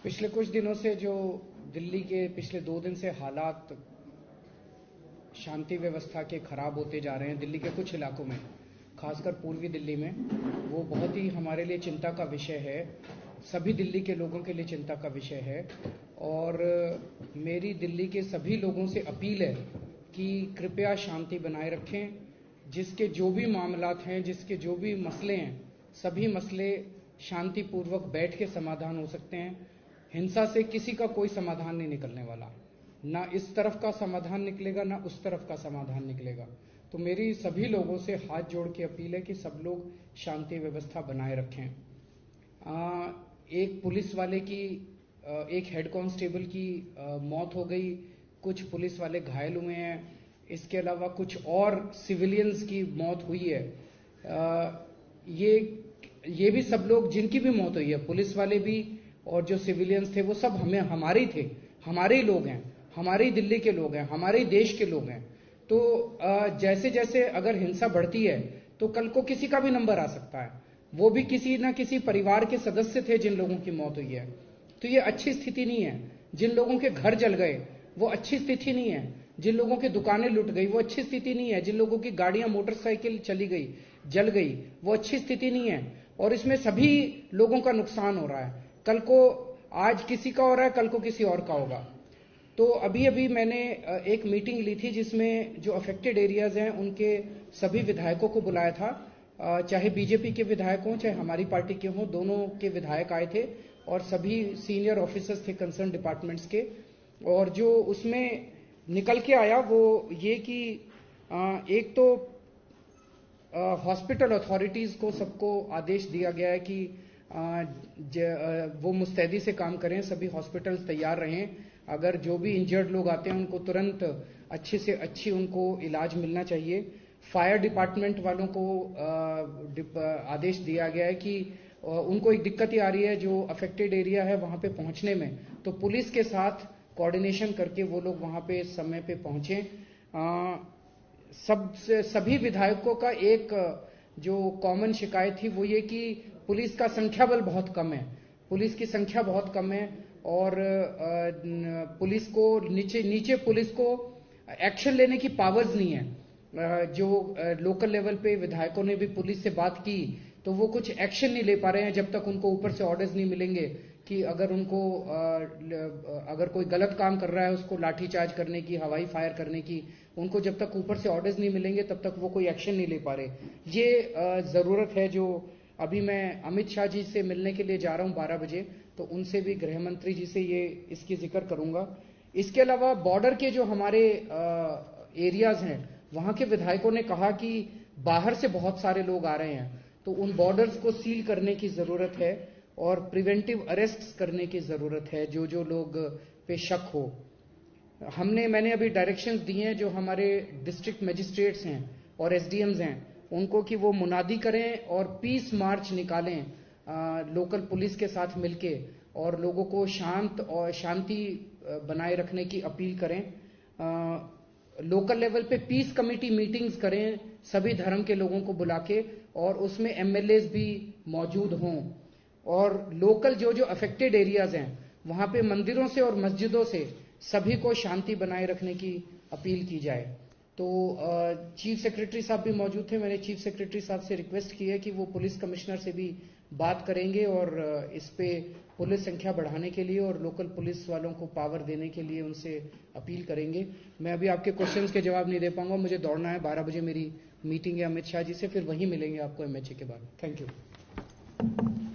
पिछले कुछ दिनों से जो दिल्ली के पिछले 2 दिन से हालात शांति व्यवस्था के खराब होते जा रहे हैं दिल्ली के कुछ इलाकों में, खासकर पूर्वी दिल्ली में, वो बहुत ही हमारे लिए चिंता का विषय है। सभी दिल्ली के लोगों के लिए चिंता का विषय है और मेरी दिल्ली के सभी लोगों से अपील है कि कृपया शांति बनाए रखें। जिसके जो भी मामलात हैं, जिसके जो भी मसले हैं, सभी मसले शांतिपूर्वक बैठ के समाधान हो सकते हैं। हिंसा से किसी का कोई समाधान नहीं निकलने वाला, ना इस तरफ का समाधान निकलेगा ना उस तरफ का समाधान निकलेगा। तो मेरी सभी लोगों से हाथ जोड़ के अपील है कि सब लोग शांति व्यवस्था बनाए रखें। एक पुलिस वाले की, एक हेड कांस्टेबल की मौत हो गई, कुछ पुलिस वाले घायल हुए हैं, इसके अलावा कुछ और सिविलियंस की मौत हुई है। ये भी सब लोग जिनकी भी मौत हुई है, पुलिस वाले भी और जो सिविलियंस थे, वो सब हमारे ही थे, हमारे ही लोग हैं, हमारे ही दिल्ली के लोग हैं, हमारे ही देश के लोग हैं। तो जैसे जैसे अगर हिंसा बढ़ती है तो कल को किसी का भी नंबर आ सकता है, वो भी किसी न किसी परिवार के सदस्य थे जिन लोगों की मौत हुई है। तो ये अच्छी स्थिति नहीं है। जिन लोगों के घर जल गए वो अच्छी स्थिति नहीं है, जिन लोगों की दुकानें लुट गई वो अच्छी स्थिति नहीं है, जिन लोगों की गाड़ियां मोटरसाइकिल चली गई, जल गई, वो अच्छी स्थिति नहीं है। और इसमें सभी लोगों का नुकसान हो रहा है। कल को आज किसी का हो रहा है, कल को किसी और का होगा। तो अभी मैंने एक मीटिंग ली थी जिसमें जो अफेक्टेड एरियाज हैं उनके सभी विधायकों को बुलाया था, चाहे बीजेपी के विधायक हों चाहे हमारी पार्टी के हों, दोनों के विधायक आए थे और सभी सीनियर ऑफिसर्स थे कंसर्न डिपार्टमेंट्स के। और जो उसमें निकल के आया वो ये कि एक तो हॉस्पिटल अथॉरिटीज को सबको आदेश दिया गया है कि वो मुस्तैदी से काम करें, सभी हॉस्पिटल्स तैयार रहें। अगर जो भी इंजर्ड लोग आते हैं उनको तुरंत अच्छी से अच्छी उनको इलाज मिलना चाहिए। फायर डिपार्टमेंट वालों को आदेश दिया गया है कि उनको एक दिक्कत ही आ रही है जो अफेक्टेड एरिया है वहां पे पहुंचने में, तो पुलिस के साथ कोऑर्डिनेशन करके वो लोग वहां पे समय पे पहुंचे। सभी विधायकों का एक जो कॉमन शिकायत थी वो ये कि पुलिस का संख्या बल बहुत कम है, पुलिस की संख्या बहुत कम है और पुलिस को नीचे पुलिस को एक्शन लेने की पावर्स नहीं है। जो लोकल लेवल पे विधायकों ने भी पुलिस से बात की तो वो कुछ एक्शन नहीं ले पा रहे हैं जब तक उनको ऊपर से ऑर्डर्स नहीं मिलेंगे कि अगर कोई गलत काम कर रहा है उसको लाठीचार्ज करने की, हवाई फायर करने की, उनको जब तक ऊपर से ऑर्डर्स नहीं मिलेंगे तब तक वो कोई एक्शन नहीं ले पा रहे। ये जरूरत है जो अभी मैं अमित शाह जी से मिलने के लिए जा रहा हूं 12 बजे, तो उनसे भी गृह मंत्री जी से ये इसकी जिक्र करूंगा। इसके अलावा बॉर्डर के जो हमारे एरियाज हैं वहां के विधायकों ने कहा कि बाहर से बहुत सारे लोग आ रहे हैं, तो उन बॉर्डर्स को सील करने की जरूरत है और प्रिवेंटिव अरेस्ट्स करने की जरूरत है जो लोग पे शक हो। मैंने अभी डायरेक्शंस दिए हैं जो हमारे डिस्ट्रिक्ट मजिस्ट्रेट्स हैं और एसडीएम्स हैं उनको कि वो मुनादी करें और पीस मार्च निकालें लोकल पुलिस के साथ मिलके और लोगों को शांति बनाए रखने की अपील करें। लोकल लेवल पे पीस कमेटी मीटिंग्स करें सभी धर्म के लोगों को बुला के और उसमें एमएलएज भी मौजूद हों। और लोकल जो अफेक्टेड एरियाज हैं वहां पे मंदिरों से और मस्जिदों से सभी को शांति बनाए रखने की अपील की जाए। तो चीफ सेक्रेटरी साहब भी मौजूद थे, मैंने चीफ सेक्रेटरी साहब से रिक्वेस्ट की है कि वो पुलिस कमिश्नर से भी बात करेंगे और इस पे पुलिस संख्या बढ़ाने के लिए और लोकल पुलिस वालों को पावर देने के लिए उनसे अपील करेंगे। मैं अभी आपके क्वेश्चंस के जवाब नहीं दे पाऊंगा, मुझे दौड़ना है, 12 बजे मेरी मीटिंग है अमित शाह जी से, फिर वहीं मिलेंगे आपको एमएचए के बाद। Thank you.